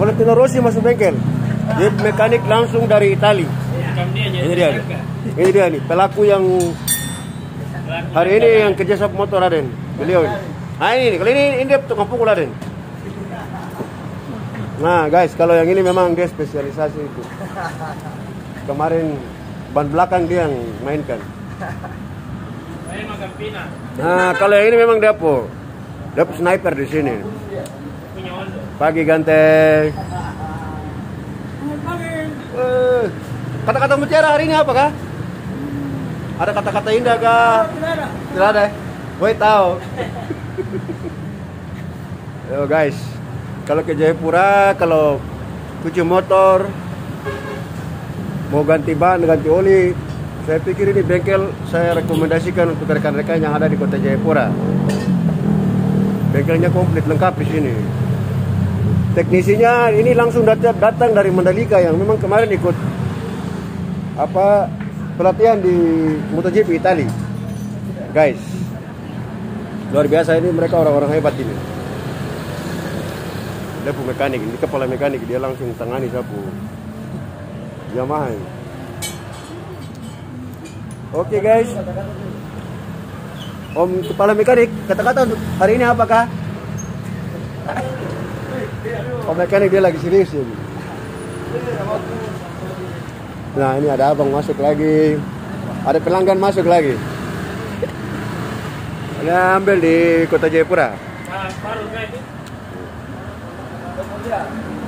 Valentino Rossi masuk bengkel. Dia mekanik langsung dari Itali. Ini dia. Ini dia nih, pelaku yang hari ini yang kerja sama motor Raden. Beliau ini. Nah ini, kalau ini dia tukang pukul Raden. Nah guys, kalau yang ini memang dia spesialisasi itu. Kemarin ban belakang dia yang mainkan. Nah kalau yang ini memang dia sniper di sini. Pagi ganteng. Kata-kata mutiara hari ini apa kah? Ada kata-kata indah kah? Tidak ada. Gue tahu. Yo guys, kalau ke Jayapura, kalau cuci motor, mau ganti ban, ganti oli, saya pikir ini bengkel saya rekomendasikan untuk rekan-rekan yang ada di kota Jayapura. Bengkelnya komplit lengkap di sini. Teknisinya ini langsung datang dari Mandalika yang memang kemarin ikut pelatihan di MotoGP Itali. Guys, luar biasa ini, mereka orang-orang hebat ini. Dia pun mekanik, ini kepala mekanik, dia langsung tangani sapu Yamaha ini. Oke guys, Om kepala mekanik, kata-kata untuk hari ini apakah? Om mekanik dia lagi serius ya. Nah ini ada abang masuk lagi, ada pelanggan masuk lagi. Ada ambil di kota Jayapura.